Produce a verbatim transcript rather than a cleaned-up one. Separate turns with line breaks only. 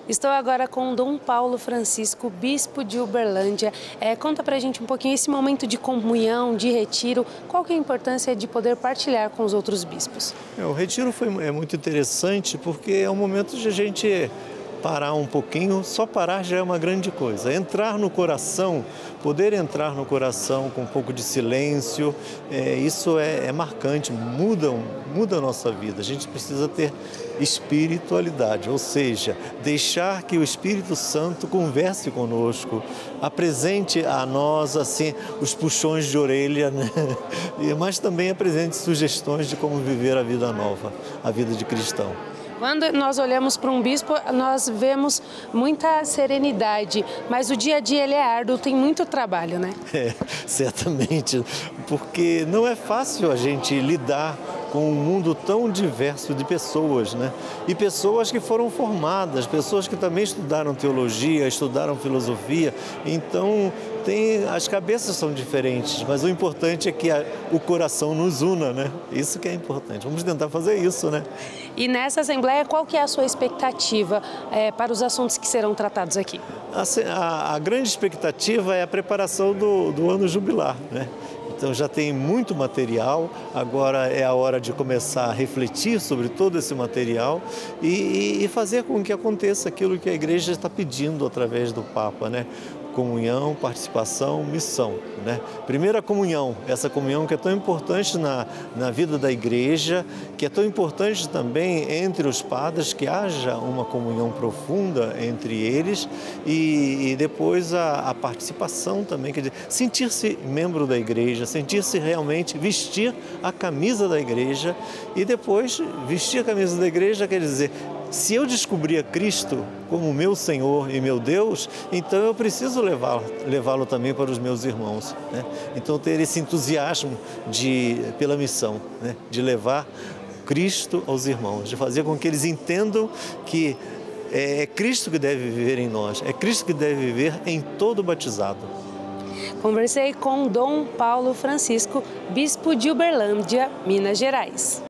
Estou agora com Dom Paulo Francisco, bispo de Uberlândia. É, conta pra gente um pouquinho esse momento de comunhão, de retiro, qual que é a importância de poder partilhar com os outros bispos?
É, o retiro foi, é muito interessante porque é um momento de a gente parar um pouquinho, só parar já é uma grande coisa. Entrar no coração, poder entrar no coração com um pouco de silêncio, é, isso é, é marcante, muda, muda a nossa vida. A gente precisa ter espiritualidade, ou seja, deixar que o Espírito Santo converse conosco, apresente a nós assim os puxões de orelha, né? Mas também apresente sugestões de como viver a vida nova, a vida de cristão.
Quando nós olhamos para um bispo, nós vemos muita serenidade, mas o dia a dia ele é árduo, tem muito trabalho, né?
É, certamente, porque não é fácil a gente lidar com um mundo tão diverso de pessoas, né? E pessoas que foram formadas, pessoas que também estudaram teologia, estudaram filosofia, então tem, as cabeças são diferentes, mas o importante é que a, o coração nos una, né? Isso que é importante. Vamos tentar fazer isso, né?
E nessa Assembleia, qual que é a sua expectativa é, para os assuntos que serão tratados aqui?
A, a, a grande expectativa é a preparação do, do ano jubilar, né? Então já tem muito material, agora é a hora de começar a refletir sobre todo esse material e, e fazer com que aconteça aquilo que a Igreja está pedindo através do Papa, né? Comunhão, participação, missão, né? Primeiro a comunhão, essa comunhão que é tão importante na, na vida da igreja, que é tão importante também entre os padres, que haja uma comunhão profunda entre eles e, e depois a, a participação também, quer dizer, sentir-se membro da igreja, sentir-se realmente, vestir a camisa da igreja e depois vestir a camisa da igreja quer dizer, se eu descobrir a Cristo como meu Senhor e meu Deus, então eu preciso levá-lo levá-lo também para os meus irmãos, né? Então ter esse entusiasmo de, pela missão, né? De levar Cristo aos irmãos, de fazer com que eles entendam que é Cristo que deve viver em nós, é Cristo que deve viver em todo batizado.
Conversei com Dom Paulo Francisco, bispo de Uberlândia, Minas Gerais.